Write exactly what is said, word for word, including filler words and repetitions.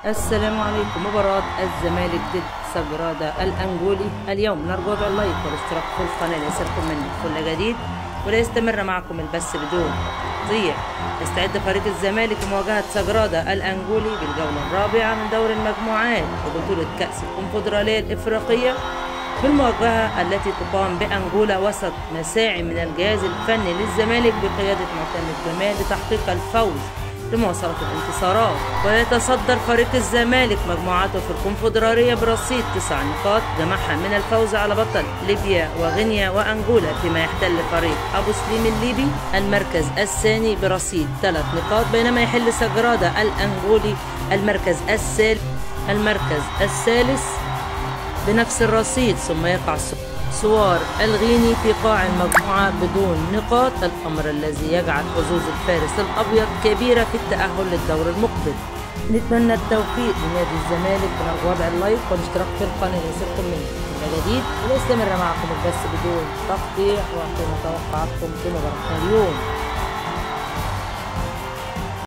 السلام عليكم. مباراة الزمالك ضد سجرادة الأنجولي اليوم. نرجو وضع اللايك والاشتراك في القناة ليصلكم مني كل جديد ولا يستمر معكم البث بدون تضييع. يستعد فريق الزمالك لمواجهة سجرادة الأنجولي بالجولة الرابعة من دور المجموعات وبطولة كأس الكونفدرالية الإفريقية بالمواجهة التي تقام بأنجولا وسط مساعي من الجهاز الفني للزمالك بقيادة معتمد جمال لتحقيق الفوز لمواصلة الانتصارات. ويتصدر فريق الزمالك مجموعاته في الكونفدرالية برصيد تسع نقاط جمعها من الفوز على بطل ليبيا وغينيا وأنجولا، فيما يحتل فريق أبو سليم الليبي المركز الثاني برصيد ثلاث نقاط، بينما يحل سجرادة الأنجولي المركز الثالث المركز الثالث بنفس الرصيد، ثم يقع سوار الغيني في قاع المجموعة بدون نقاط، الأمر الذي يجعل حظوظ الفارس الأبيض كبيرة في التأهل للدور المقبل. نتمنى التوفيق لنادي الزمالك ونرجو وضع اللايك والاشتراك في القناة ليصلكم مني كل جديد ولا يستمر معكم البث بدون تقطيع. وأعطونا توقعاتكم في مباراة اليوم.